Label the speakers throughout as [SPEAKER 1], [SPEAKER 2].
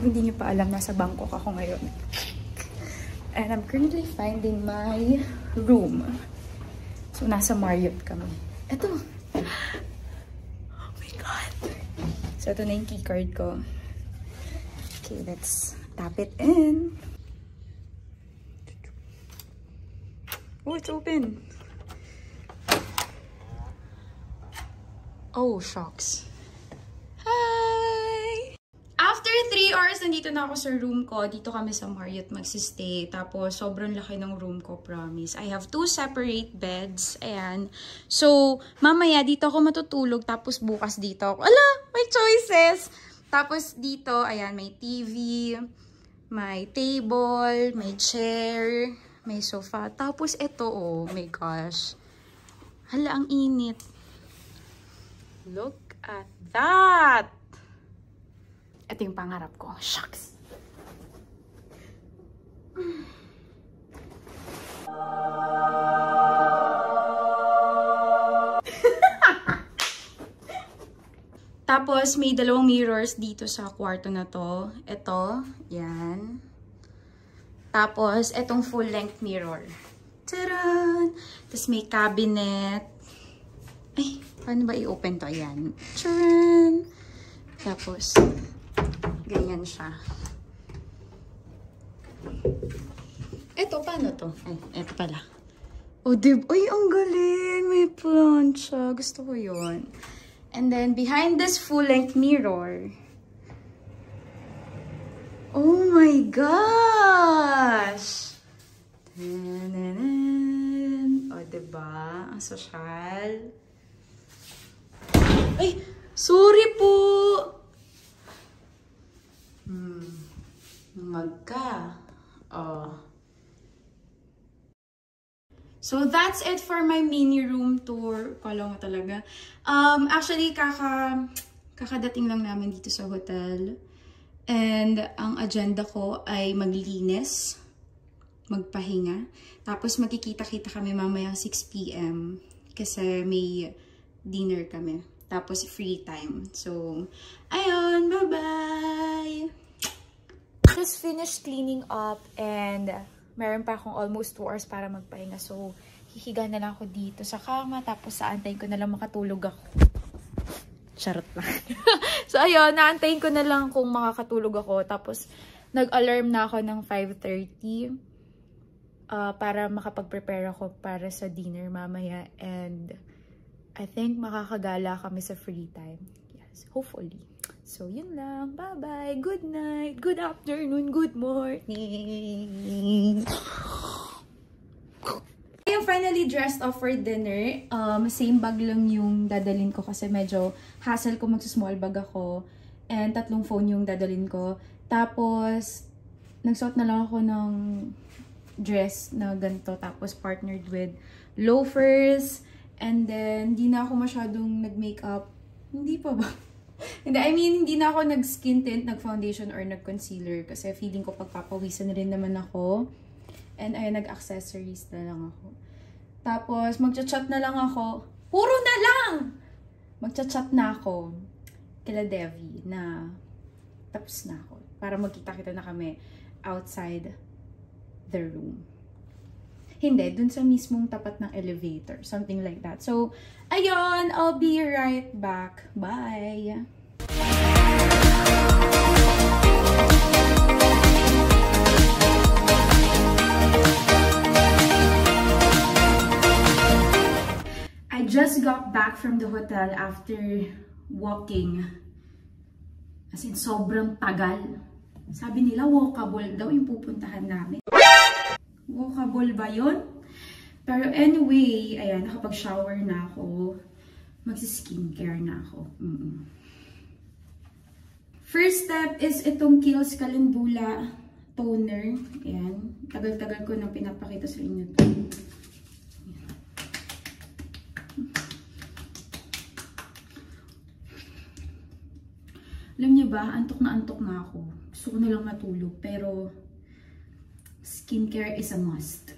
[SPEAKER 1] Kung hindi niyo pa alam, nasa Bangkok ako ngayon. And I'm currently finding my room. So, nasa Marriott kami. Ito. Oh my God. So, ito na yung keycard ko. Okay, let's tap it in. Oh, it's open. Oh, shocks. Hi! After 3 hours, nandito na ako sa room ko. Dito kami sa Marriott magsistay. Tapos, sobrang laki ng room ko, promise. I have 2 separate beds. Ayan. So, mamaya dito ako matutulog. Tapos, bukas dito ako. Ala! May choices! Tapos, dito, ayan, may TV, may table, may chair, may sofa. Tapos, ito, oh my gosh. Hala, ang init. Look at that! Ito yung pangarap ko. Shucks! Tapos, may 2 mirrors dito sa kwarto na to. Ito, yan. Tapos, itong full-length mirror. Tadaan! Tapos, may cabinet. Ay, paano ba i-open to? Ayan. Tadaan! Tapos, ganyan siya. Ito, paano to? Ay, ito pala. Oh, ay, ang galing! May plancha. Gusto ko yun. And then, behind this full-length mirror, oh my gosh! O, diba? Ang sosyal. Ay! Sorry po! Magka. Oh. So, that's it for my mini room tour. Kala mo talaga. Actually, kakadating lang namin dito sa hotel. And, ang agenda ko ay maglinis, magpahinga. Tapos, magkikita-kita kami mamaya 6 PM. Kasi may dinner kami. Tapos, free time. So, ayun. Bye-bye! Just finished cleaning up and meron pa akong almost 2 hours para magpahinga. So, hihiga na lang ako dito sa kama. Tapos, aantayin ko na lang makatulog ako. Charot lang. So, ayun. Naantayin ko na lang kung makakatulog ako. Tapos, nag-alarm na ako ng 5:30 para makapag-prepare ako para sa dinner mamaya. And, I think makakagala kami sa free time. Yes, hopefully. So, yun lang. Bye-bye. Good night. Good afternoon. Good morning. I'm finally dressed up for dinner. Same bag lang yung dadalhin ko kasi medyo hassle ko magsa-small bag ako. And 3 phone yung dadalhin ko. Tapos, nagsuot na lang ako ng dress na ganito. Tapos, partnered with loafers. And then, hindi na ako masyadong nag-makeup. Hindi pa ba? Hindi, I mean, hindi na ako nag-skin tint, nag-foundation, or nag-concealer. Kasi feeling ko pagpapawisan rin naman ako. And ayun, nag-accessories na lang ako. Tapos, magchat-chat na lang ako. Puro na lang! Magchat-chat na ako kila Devi na tapos na ako. Para magkita-kita na kami outside the room. Hindi, dun sa mismong tapat ng elevator. Something like that. So, ayun, I'll be right back. Bye! I just got back from the hotel after walking. As in, sobrang tagal. Sabi nila, walkable daw yung pupuntahan namin. Walkable ba yun? Pero anyway, ayan, nakapag-shower na ako. Magsi-skincare na ako. First step is itong Kiehl's Calendula toner. Ayan. Tagal-tagal ko nang pinapakita sa inyo to. Alam niyo ba, antok na ako. Gusto ko na lang matulog. Pero, skincare is a must.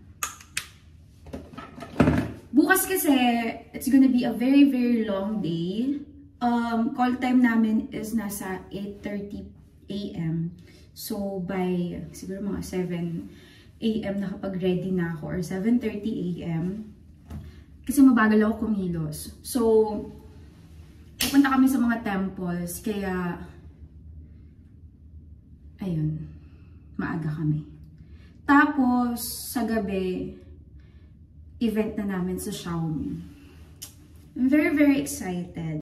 [SPEAKER 1] Bukas kasi, it's gonna be a very, very long day. Call time namin is nasa 8:30 a.m. So, by siguro mga 7 a.m. nakapag-ready na ako or 7:30 a.m. Kasi mabagal ako kumilos. So, pupunta kami sa mga temples, kaya, ayun, maaga kami. Tapos, sa gabi, event na namin sa Xaomi. I'm very, very excited.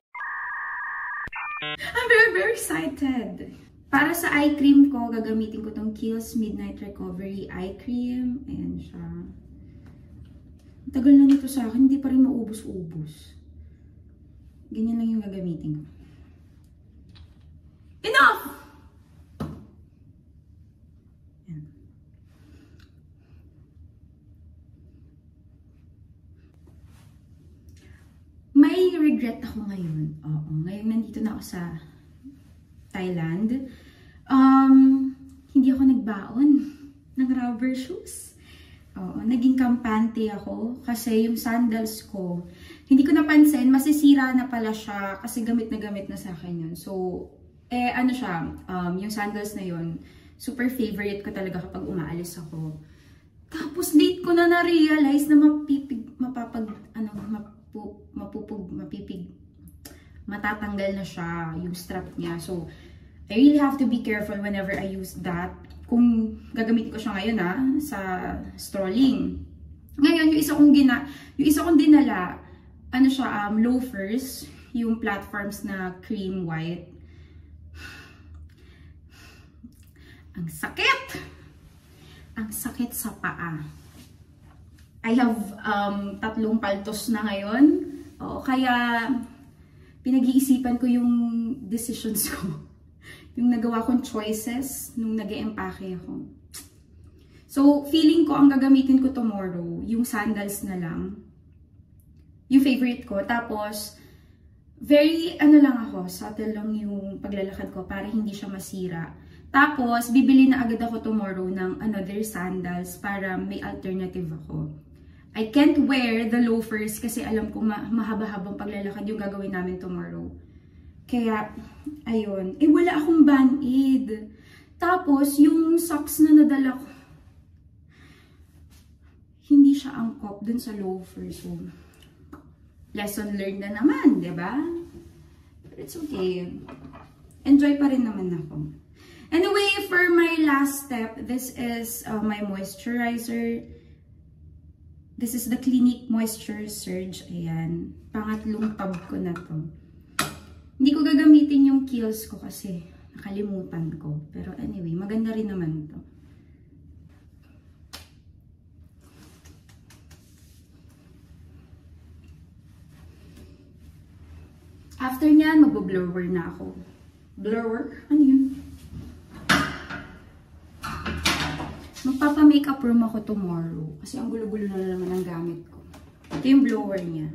[SPEAKER 1] I'm very, very excited. Para sa eye cream ko, gagamitin ko tong Kiehl's Midnight Recovery Eye Cream. Ayan siya. Tagal na nito sa akin, hindi pa rin maubos-ubos. Ganyan lang yung gagamitin ko. Enough! Ayan. May regret ako ngayon. Oo, ngayon nandito na ako sa Thailand. Hindi ako nagbaon ng rubber shoes. Oo, naging kampante ako kasi yung sandals ko, hindi ko napansin, masisira na pala siya kasi gamit na sa akin yun. So, ano siya, yung sandals na yun, super favorite ko talaga kapag umaalis ako. Tapos late ko na na-realize na matatanggal na siya yung strap niya. So, I really have to be careful whenever I use that. Kung gagamitin ko siya ngayon sa strolling. Ngayon, yung isa kong dinala, ano siya, loafers, yung platforms na cream white. Ang sakit! Ang sakit sa paa. I have 3 paltos na ngayon. Oo, kaya pinag-iisipan ko yung decisions ko. Yung nagawa kong choices nung nag-e-empake ako. So, feeling ko ang gagamitin ko tomorrow, yung sandals na lang. Yung favorite ko. Tapos, very, lang ako, subtle lang yung paglalakad ko para hindi siya masira. Tapos, bibili na agad ako tomorrow ng another sandals para may alternative ako. I can't wear the loafers kasi alam ko mahaba-habang paglalakad yung gagawin namin tomorrow. Kaya, ayun. Wala akong band-aid. Tapos, yung socks na nadala ko, hindi siya angkop dun sa loafers. So, lesson learned na naman, diba? But it's okay. Enjoy pa rin naman ako. Anyway, for my last step, this is my moisturizer. This is the Clinique Moisture Surge. Ayan. Pangatlong tub ko na to. Hindi ko gagamitin yung Kiehl's ko kasi nakalimutan ko. Pero anyway, maganda rin naman to. After nyan, magbo-blower na ako. Blower? Ano yun? Magpapa-makeup room ako tomorrow. Kasi ang gulo-gulo na naman ang gamit ko. Ito yung blower niya.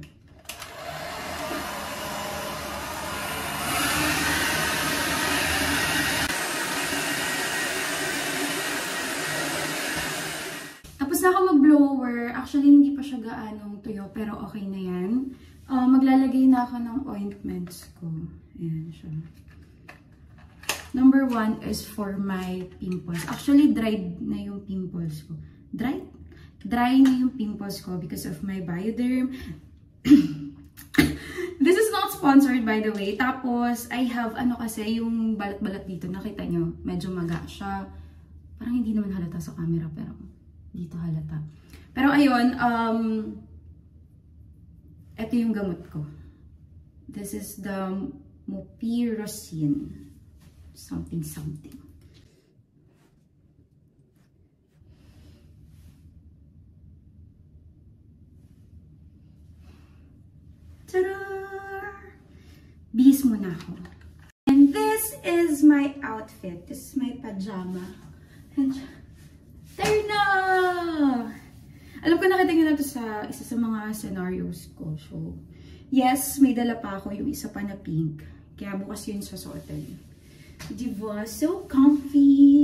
[SPEAKER 1] Tapos na ako mag-blower. Actually, hindi pa siya gaanong tuyo. Pero okay na yan. Maglalagay na ako ng ointments ko. Ayan siya. Number 1 is for my pimples. Actually, dried na yung pimples ko. Dried? Dry na yung pimples ko because of my Bioderm. This is not sponsored, by the way. Tapos, I have, kasi, yung balat-balat dito. Nakita nyo, medyo maga siya. Parang hindi naman halata sa camera, pero dito halata. Pero ayun, ito yung gamot ko. This is the Mupirocin. Something. Ta-da! Bihis muna ako. And this is my outfit. This is my pajama. And there na! Alam ko nakita nyo na ito sa isa sa mga scenarios ko. So, yes, may dala pa ako yung isa pa na pink. Kaya bukas yun sa hotel. Diba? So comfy!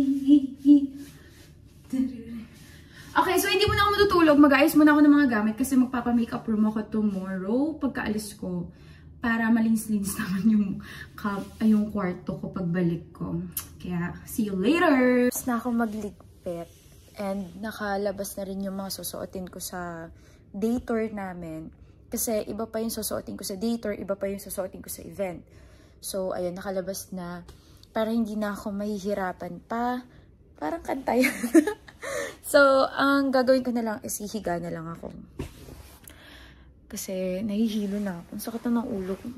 [SPEAKER 1] Okay, so hindi muna ako matutulog. Mag-aayos muna ako ng mga gamit kasi magpapa-makeup room ako tomorrow pagkaalis ko. Para malinis-linis naman yung kwarto ko pagbalik ko. Kaya, see you later!
[SPEAKER 2] Tapos na ako magligpit. And nakalabas na rin yung mga susuotin ko sa day tour namin. Kasi iba pa yung susuotin ko sa day tour, iba pa yung susuotin ko sa event. So, ayun, nakalabas na. Para hindi na ako mahihirapan pa. Parang kanta yan. So, ang gagawin ko na lang is hihiga na lang ako. Kasi nahihilo na ako. Ang sakit na ng ulo ko.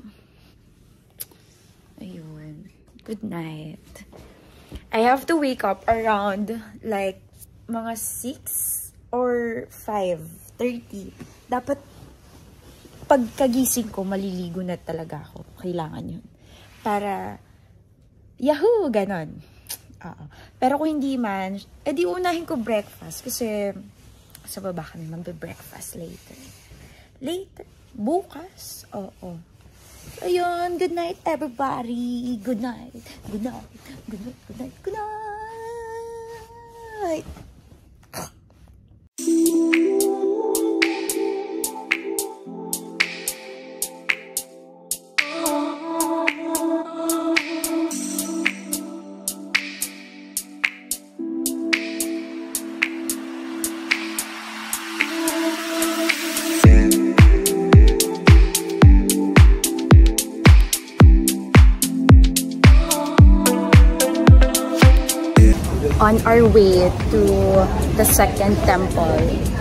[SPEAKER 2] Ayun. Good night. I have to wake up around like mga 6 or 5:30. Dapat pagkagising ko, maliligo na talaga ako. Kailangan yun. Para, yahoo! Ganon. Pero kung hindi man, edi unahin ko breakfast. Kasi sa baba kami magbe-breakfast later. Later? Bukas? Oo. Ayun, good night everybody. Good night. Good night. Good night. Good night. Good night. On our way to the second temple.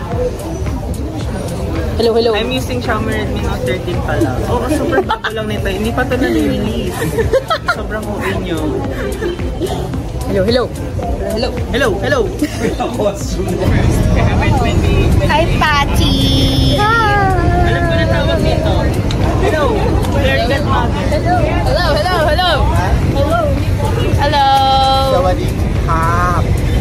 [SPEAKER 2] Hello, hello.
[SPEAKER 3] I'm using Xiaomi Redmi Note 13 pala. Oo, super bago lang nito. Hindi pa ito na-release. Sobrang OA nyo.
[SPEAKER 2] Hello, hello. Hello.
[SPEAKER 3] Hello, hello.
[SPEAKER 2] Hi, Patty. Hi.
[SPEAKER 3] Alam ko na tawag dito. Hello. Very good mother.
[SPEAKER 2] Hello. Hello, hello, hello. Hello. Hello.
[SPEAKER 3] Sawadee krap.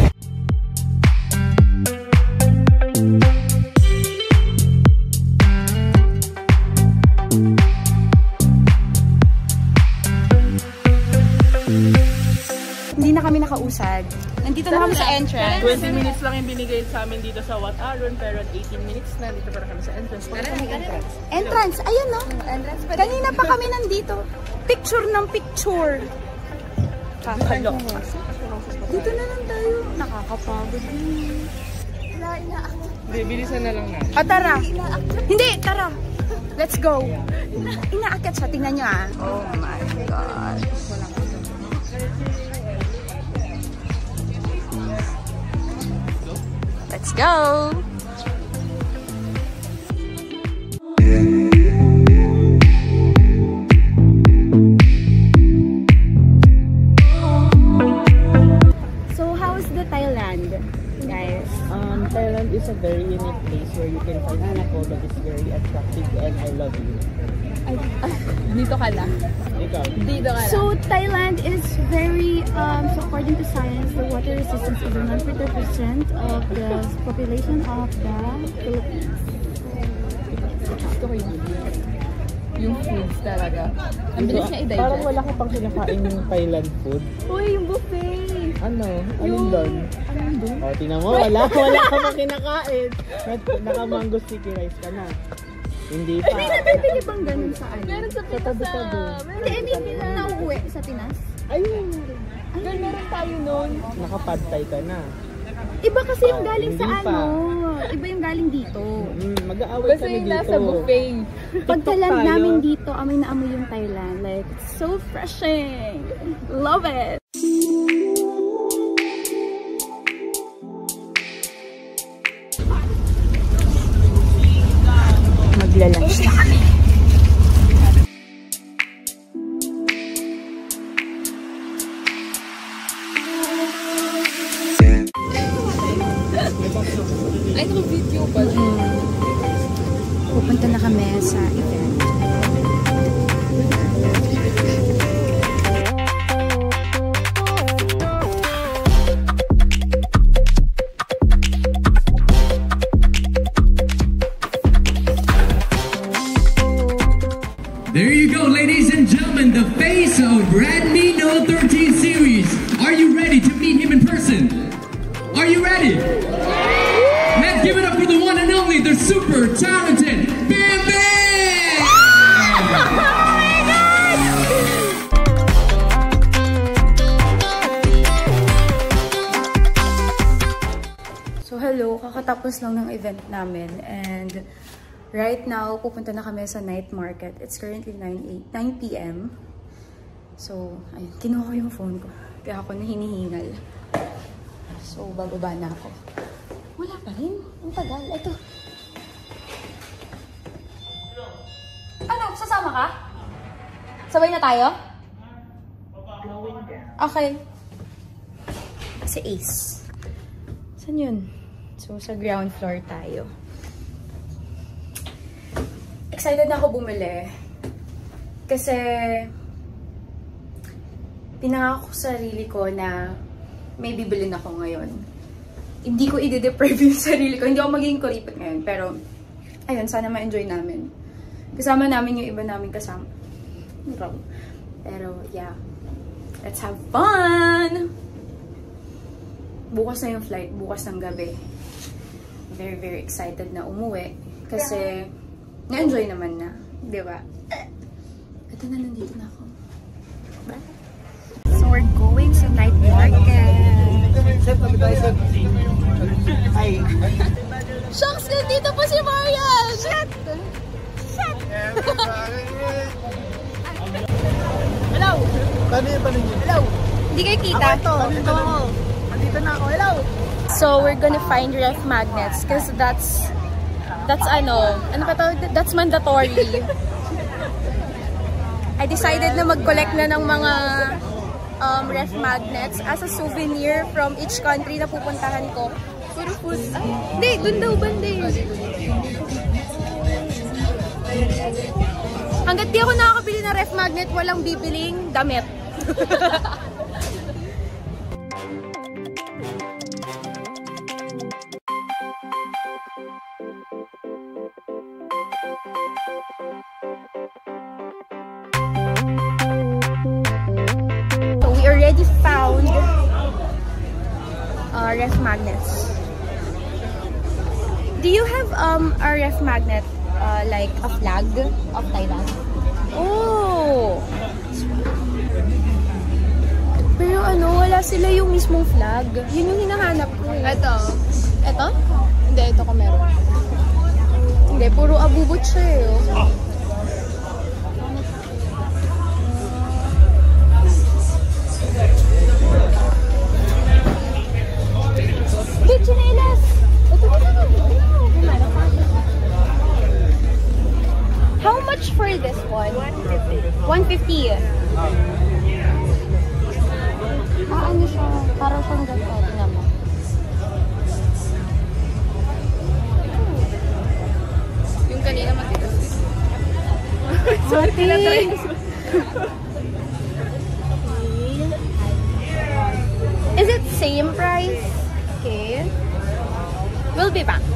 [SPEAKER 2] Hindi na kami nakausad. Nandito na kami sa entrance.
[SPEAKER 3] 20 minutes lang yung binigay sa amin dito sa Wat Arun, pero 18 minutes na dito para kami sa entrance.
[SPEAKER 2] Entrance, ayun no. Kanina pa kami nandito. Picture ng picture. Kakaloka. Dito na lang tayo. Nakakapagod yun.
[SPEAKER 3] Hindi, bilisan na lang na.
[SPEAKER 2] Tara. Hindi, tara. Let's go. Inaakyat siya. Tingnan nyo ah. Oh my God. Let's go. Thailand, guys.
[SPEAKER 3] Thailand is a very unique place where you can find people that is very attractive and I love you.
[SPEAKER 2] Dito ka lang.
[SPEAKER 3] Ikaw.
[SPEAKER 2] Dito ka lang. So, Thailand is very, so according to science, the water resistance is 100% of the population of the Philippines. Gusto ko yung foods talaga. Ang bilis niya i-digest.
[SPEAKER 3] Parang wala ka pang kinakain yung Thailand food.
[SPEAKER 2] Uy, yung buffet!
[SPEAKER 3] Ano? Anong doon?
[SPEAKER 2] Anong doon?
[SPEAKER 3] O, tinan mo, wala ka pang kinakain. Naka-mango sticky rice ka na. Hindi pa.
[SPEAKER 2] May nabibili bang ganun sa ano?
[SPEAKER 4] Meron sa Pinas
[SPEAKER 2] Hindi, hindi na nauuwi sa Pinas.
[SPEAKER 3] Ayun.
[SPEAKER 4] meron tayo nun.
[SPEAKER 3] Nakapadtay ka na.
[SPEAKER 2] Iba kasi yung galing sa
[SPEAKER 3] Hindi pa.
[SPEAKER 2] ano. Iba yung galing dito.
[SPEAKER 3] Mag-aaway
[SPEAKER 4] Basta
[SPEAKER 3] kami
[SPEAKER 4] yung
[SPEAKER 3] dito.
[SPEAKER 4] nasa buffet.
[SPEAKER 2] Pagka-land
[SPEAKER 3] tayo.
[SPEAKER 2] namin dito, amoy na amoy yung Thailand. Like, it's so refreshing. Love it. Magla-lunch na kami.
[SPEAKER 4] Ay, naka-video pa.
[SPEAKER 2] Pupunta na kami sa event.
[SPEAKER 5] There you go, ladies and gentlemen, the face of Redmi Note 13 series. Are you ready to meet him in person? Are you ready? Let's give it up for the one and only, the super talented Bam Bam! Oh my God!
[SPEAKER 1] kakatapos lang ng event namin. And right now, pupunta na kami sa night market. It's currently 9 p.m. So, ayun, kinuha ko yung phone ko. Kaya ako na hinihingal. So, bababa na ako. Wala pa rin. Ang tagal. Ito. Ano? Sasama ka? Sabay na tayo? Okay. Si Ace. Saan yun? So, sa ground floor tayo. Excited na ako bumili. Kasi, pinangako ko sa sarili ko na may bibilin ako ngayon. Hindi ko i-deprive yung sarili ko. Hindi ako magiging kuripot ngayon. Pero, ayun, sana ma-enjoy namin. Kasama namin yung iba namin kasama. Pero, yeah. Let's have fun! Bukas na yung flight. Bukas ng gabi. Very, very excited na umuwi. Kasi, na-enjoy naman na. Diba? Ito na, nandito na ako. Bye! So, we're going sa night market. Shucks! Nandito po si Marian! Shit! Shit! Hello! Hello! Hindi kayo kita? Ito ako. Nandito na ako. Hello! So, we're gonna find ref magnets because that's ano pa tawag? That's mandatory. I decided na mag-collect na ng mga ref magnets as a souvenir from each country na pupuntahan ko. Puro food. Hindi, dun daw banda eh. Hanggat di ako nakakabili ng ref magnet, walang bibiling damit. So we already found ref magnets. Do you have a ref magnet like a flag of Thailand? Oh! Pero ano, wala sila yung mismong flag. Yun yung hinahanap ko.
[SPEAKER 4] Ito.
[SPEAKER 1] Ito?
[SPEAKER 4] Hindi, ito ko meron.
[SPEAKER 1] Hindi, puro abubot siya eh. Oh. Wait, chinelas! Ito. How much for this one? 150. 150. Ano siya? Parang siyang ganito. Tingnan mo.
[SPEAKER 4] Yung kanina matigas.
[SPEAKER 1] Sorry. Is it same price? Okay. We'll be back.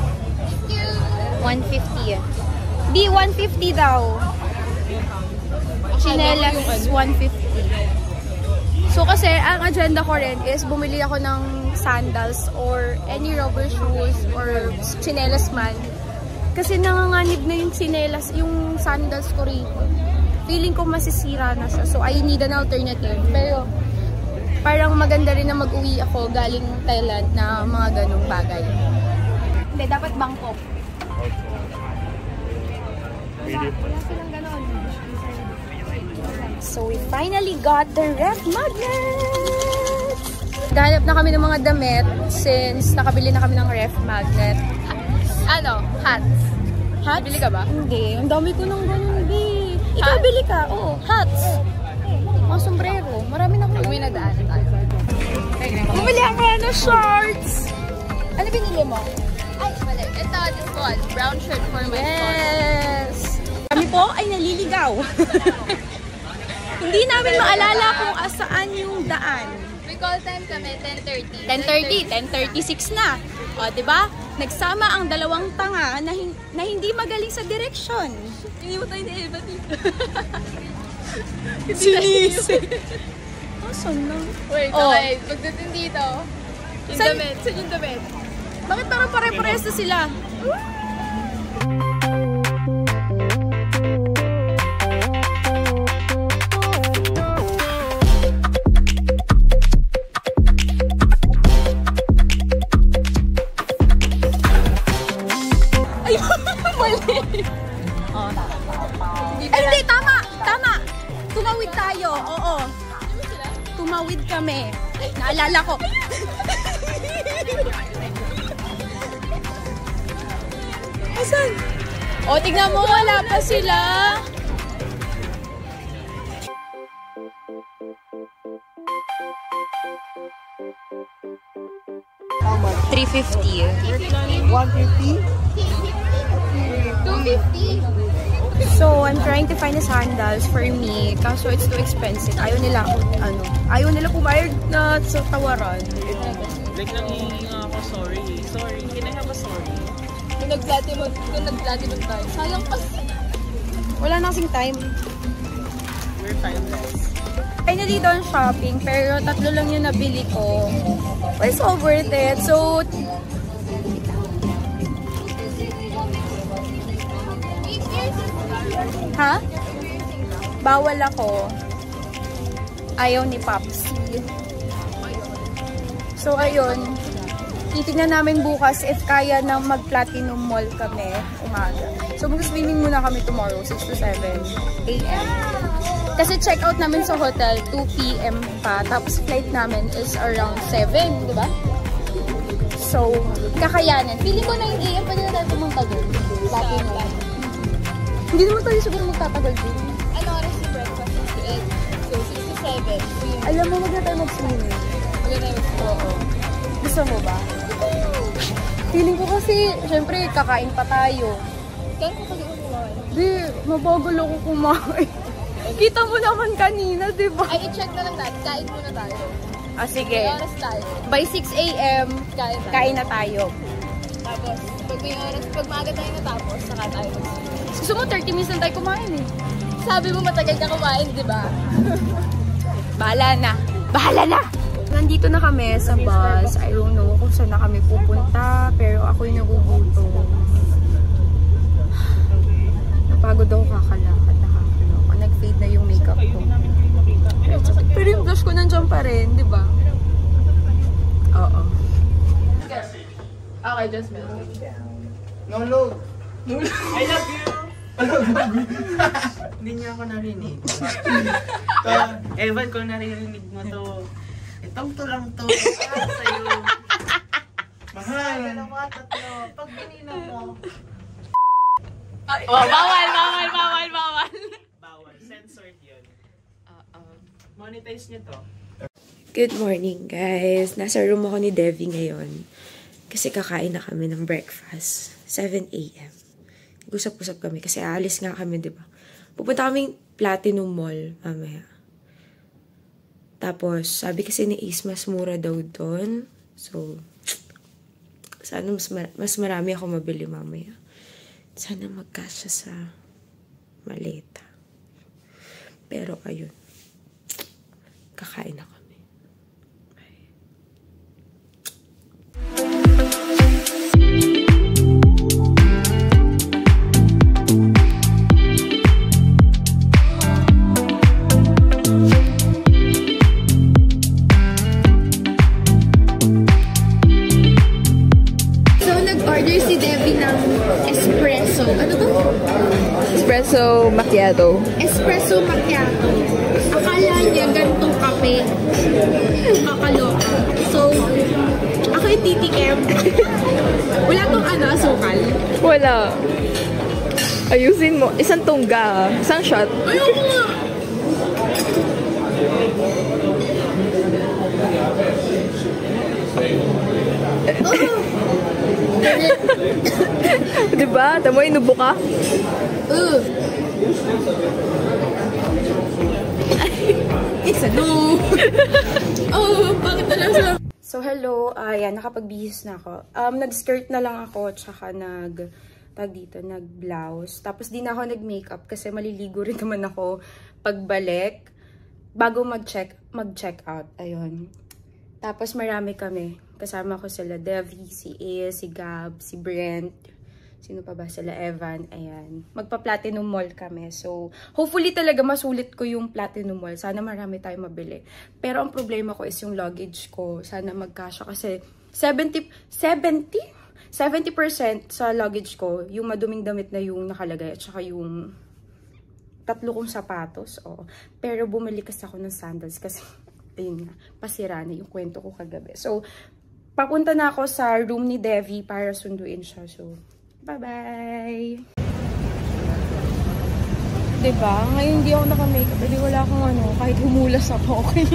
[SPEAKER 1] 150. Be 150 daw. Chinelas 150. So kasi ang agenda ko rin is bumili ako ng sandals or any rubber shoes or chinelas man. Kasi nanganganib na yung chinelas, yung sandals ko rito. Feeling ko masisira na siya. So I need an alternative. Pero parang maganda rin na mag-uwi ako galing Thailand na mga ganong bagay. Hindi, dapat Bangkok. Wala silang ganon. So we finally got the ref magnet! Gahanap na kami ng mga damit since nakabili na kami ng ref magnet.
[SPEAKER 4] Ano? Hats.
[SPEAKER 1] Hats?
[SPEAKER 4] Bili ka ba?
[SPEAKER 1] Hindi. Ang dami ko ng ganun, B. Ikaw bili ka. Oo, hats. Mga sombrero. Marami na ko.
[SPEAKER 4] Uwi na daan tayo.
[SPEAKER 1] Bumili ako ng shorts! Ano binili mo?
[SPEAKER 4] Ay, mali. Ito, this one. Brown shirt for my son.
[SPEAKER 1] Yes! Kami po ay naliligaw. Hindi namin maalala kung asaan yung daan.
[SPEAKER 4] We call time kami 10:30.
[SPEAKER 1] 10:30, 10:36 na. O, diba? Nagsama ang dalawang tanga na hindi magaling sa direksyon.
[SPEAKER 4] Hindi mo tayo na-iba dito.
[SPEAKER 1] Sinisi. Asan na?
[SPEAKER 4] Wait,
[SPEAKER 1] Oh.
[SPEAKER 4] okay. Pagdating dito, yung
[SPEAKER 1] Saan-
[SPEAKER 4] damit. Saan yung damit?
[SPEAKER 1] Bakit parang pare-pares na sila?
[SPEAKER 2] tumawid kami. Naalala ko. Asan? O, tignan mo, wala pa sila.
[SPEAKER 6] How much?
[SPEAKER 2] 350.
[SPEAKER 6] 150?
[SPEAKER 4] 250.
[SPEAKER 2] So, I'm trying to find the sandals for me. Kaso, it's too expensive. Ayaw nila pumayag na sa tawaran.
[SPEAKER 3] Like, nangihingi nga ako, sorry. Sorry, can I have a sorry?
[SPEAKER 4] Kung nag-platinum tayo. Sayang kasi.
[SPEAKER 2] Wala na kasing time.
[SPEAKER 3] We're timeless.
[SPEAKER 2] Ay na dito ang shopping, pero 3 lang yung nabili ko. Well, it's all worth it. So, ha? Bawal ako. Ayaw ni Popsy. So, ayun. Titignan namin bukas if kaya na mag-platinum mall kami umaga. So, mag-swimming muna kami tomorrow, 6 to 7 a.m. Kasi check out namin sa hotel, 2 p.m. pa. Tapos flight namin is around 7, di ba? So, kakayanin. Feeling ko 9 a.m. pa na tayo pumunta doon. Platinum. Hindi naman tayo siguro magtatagal din.
[SPEAKER 4] Ano oras yung breakfast? 6 to 8. So, 6 to 7.
[SPEAKER 2] Alam mo, wag na tayo mag-swimming.
[SPEAKER 4] Wala na yung
[SPEAKER 2] Oo. Gusto mo ba? Feeling ko kasi, syempre, kakain pa tayo.
[SPEAKER 4] Kaya ko kasi kumain.
[SPEAKER 2] Di, mabagal ako kumain. Kita mo naman kanina, di ba?
[SPEAKER 4] Ay, i-check na lang natin. Kain muna tayo.
[SPEAKER 2] Ah, sige.
[SPEAKER 4] May oras tayo.
[SPEAKER 2] By 6 a.m., kain na tayo.
[SPEAKER 4] Tapos, pag may oras, pag maaga tayo natapos, saka tayo mag-swimming.
[SPEAKER 2] Gusto mo, 30 minutes lang tayo kumain eh.
[SPEAKER 4] Sabi mo matagal ka kumain, di ba?
[SPEAKER 2] Bahala na. Bahala na! Nandito na kami sa bus. I don't know kung saan na kami pupunta, pero ako'y nagugutom. Napagod ako kakalakad. Nakakaloka. Nag-fade na yung makeup ko. Pero yung blush ko nandiyan pa rin, di ba? Oo.
[SPEAKER 4] Okay, just milk.
[SPEAKER 6] No load.
[SPEAKER 3] I love you! Hindi niya ako narinig. Evan, kung naririnig mo to, itong to lang to. Para sa'yo. Mahal. Alam mo, tatlo. Pag pininaw mo.
[SPEAKER 2] Bawal!
[SPEAKER 3] Bawal. Censored yun. Monetize niyo to.
[SPEAKER 7] Good morning, guys. Nasa room ako ni Devi ngayon. Kasi kakain na kami ng breakfast. 7 a.m. Gusap-usap kami kasi aalis nga kami, di ba? Pupunta kaming Platinum Mall mamaya. Tapos, sabi kasi ni Ace, mas mura daw doon. So, sana mas marami ako mabili mamaya. Sana magkasya sa maleta. Pero, ayun. Kakain ako.
[SPEAKER 4] Espresso macchiato.
[SPEAKER 1] Espresso macchiato. Akala niya ganitong kape. Kakaloka. So, ako yung titikim. Wala tong asukal.
[SPEAKER 4] Wala. Ayusin mo. Isang tungga. Isang shot.
[SPEAKER 1] Ayoko nga.
[SPEAKER 4] Diba? Tamo, inubo ka?
[SPEAKER 1] Isa no. Bakit talaga?
[SPEAKER 2] So, hello. Ayan, nakapagbihis na ako. Nag-skirt na lang ako, tsaka nag-blouse. Tapos, di na ako nag-makeup kasi maliligo rin naman ako pagbalik bago mag-check out. Ayun. Tapos, marami kami. Kasama ko sila Devi, si A, si Gab, si Brent. Sino pa ba? Sila Evan. Ayan. Magpa-Platinum Mall kami. So, hopefully talaga masulit ko yung Platinum Mall. Sana marami tayong mabili. Pero ang problema ko is yung luggage ko. Sana magkasya kasi 70% sa luggage ko, yung maduming damit na yung nakalagay at saka yung 3 kong sapatos. Oh. Pero bumili kasi ako ng sandals kasi
[SPEAKER 7] ayun nga, pasira na yung kwento ko kagabi. So, papunta na ako sa room ni Devi para sunduin siya. So, bye-bye! Diba? Ngayon hindi ako naka-makeup. Hindi wala akong ano, kahit humulas ako, okay.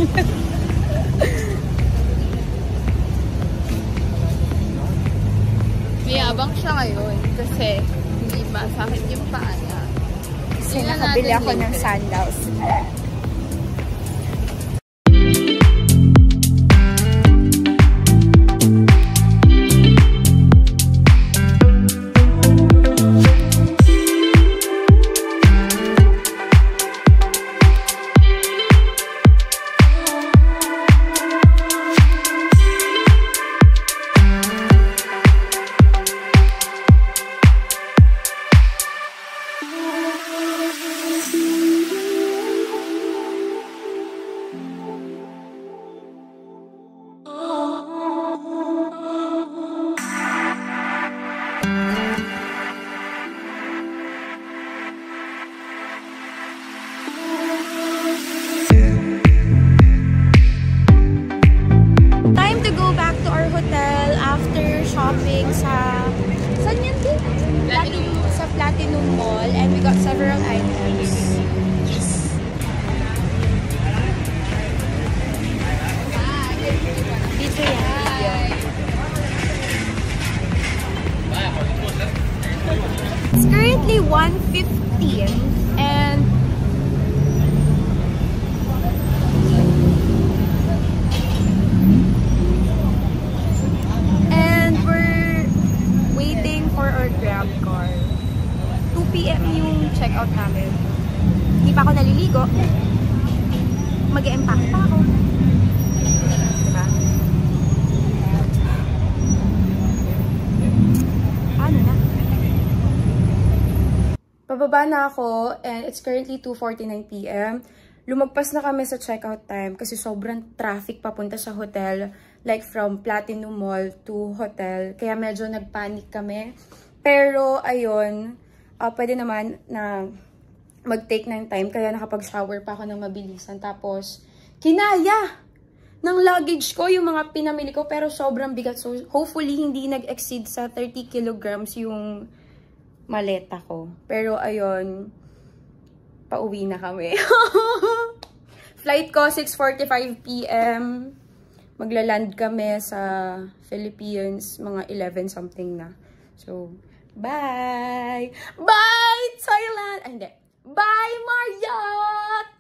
[SPEAKER 4] Mayabang siya ngayon kasi hindi ba sakit yung paa niya.
[SPEAKER 7] Kasi nakabili ako ng sandals. And we got several items. Dito yan. It's currently 1:15 and we're waiting for our grab car. 2 PM yung check-out namin. Hindi pa ako naliligo. Mag-e-empack pa ako. Diba? Paano na? Pababa na ako and it's currently 2:49 PM. Lumagpas na kami sa checkout time kasi sobrang traffic papunta sa hotel. Like from Platinum Mall to hotel. Kaya medyo nagpanic kami. Pero ayun, pwede naman na mag-take ng time. Kaya nakapag-shower pa ako ng mabilisan. Tapos, kinaya ng luggage ko yung mga pinamili ko. Pero sobrang bigat. So, hopefully, hindi nag-exceed sa 30 kilograms yung maleta ko. Pero, ayun, pauwi na kami. Flight ko, 6:45 PM. Magla-land kami sa Philippines, mga 11 something na. So, bye! Bye, Thailand! Ay, hindi. Bye, Marriott!